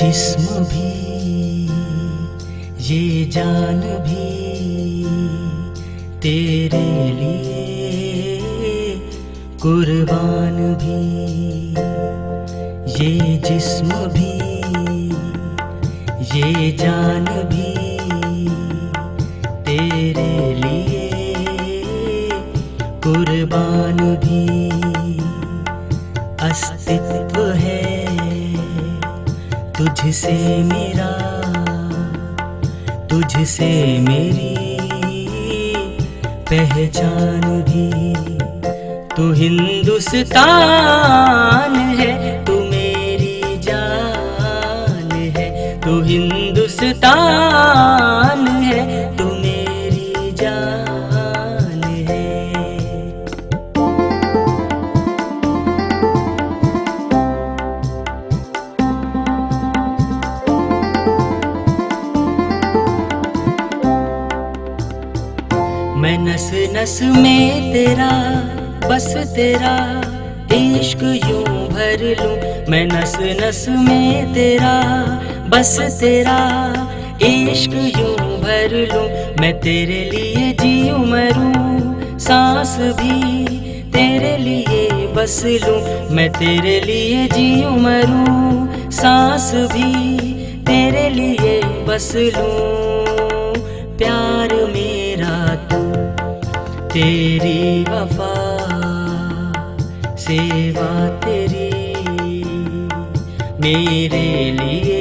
जिस्म भी ये जान भी तेरे लिए कुर्बान भी। ये जिस्म भी ये जान भी तेरे लिए कुर्बान भी। अस्तित्व है तुझसे मेरा, तुझसे मेरी पहचान भी। तू हिंदुस्तान है, तू मेरी जान है। तू हिंदुस्तान है, तू मेरी जान है। मैं नस नस में तेरा, बस तेरा इश्क यूं भर लूं। मैं नस नस में तेरा, बस तेरा इश्क यूं भर लूं। मैं तेरे लिए जीऊं मरूं, सांस भी तेरे लिए बस लूं। मैं तेरे लिए जीऊं मरूं, सांस भी तेरे लिए बस लूं। प्यार मेरा तू, तेरी वफा सेवा तेरी मेरे लिए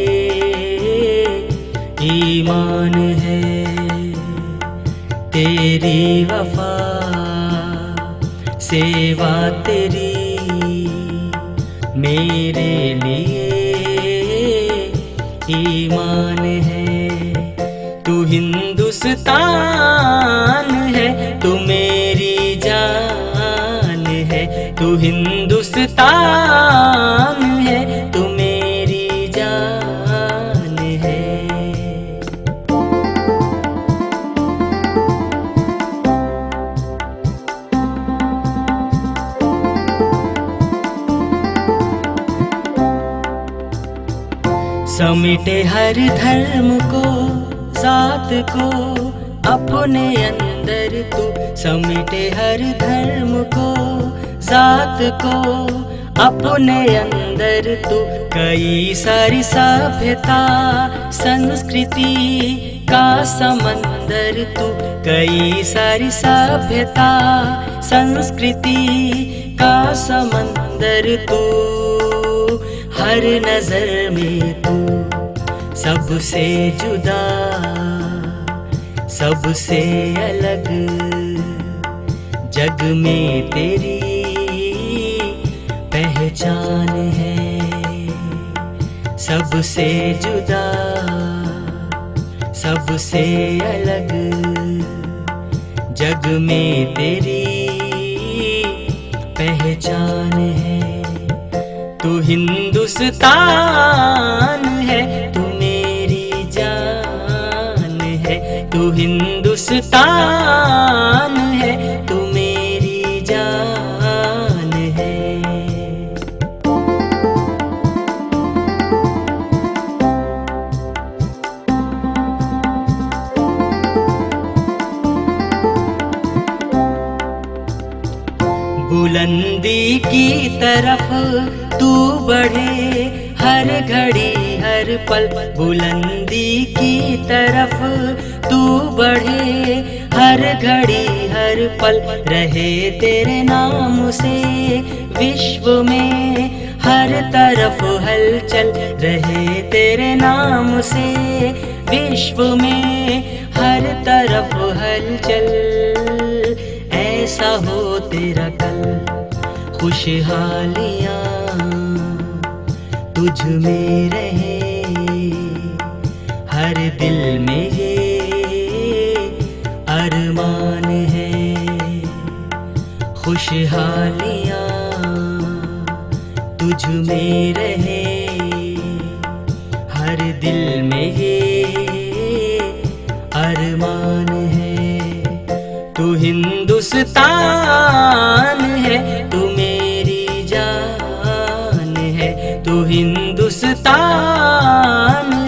ईमान है। तेरी वफा सेवा तेरी मेरे लिए ईमान है। तू हिंदुस्तान है, तू मेरी जान है। तू हिंदुस्तान है, तू मेरी जान है। समेटे हर धर्म को, जात को अपने अंदर तू। समेटे हर धर्म को, जात को अपने अंदर तू। कई सारी सभ्यता संस्कृति का समंदर तू। कई सारी सभ्यता संस्कृति का समंदर तू। हर नजर में तू सबसे जुदा, सबसे अलग। जग में तेरी पहचान है, सबसे जुदा, सबसे अलग। जग में तेरी पहचान है। तू हिंदुस्तान है, तू मेरी जान है। तू हिंदुस्तान है, तू मेरी जान है। बुलंदी की तरफ तू बढ़े हर घड़ी हर पल। बुलंदी की तरफ तू बढ़े हर घड़ी हर पल। रहे तेरे नाम से विश्व में हर तरफ हलचल। रहे तेरे नाम से विश्व में हर तरफ हलचल। ऐसा हो तेरा कल, खुशहालियाँ तुझ में रहे। हर दिल में ये अरमान है। खुशहालियाँ तुझ में रहे। हर दिल में ये अरमान है। तू हिंदुस्तान है, तू मेरी जान है। तू हिंदुस्तान गुलिस्तान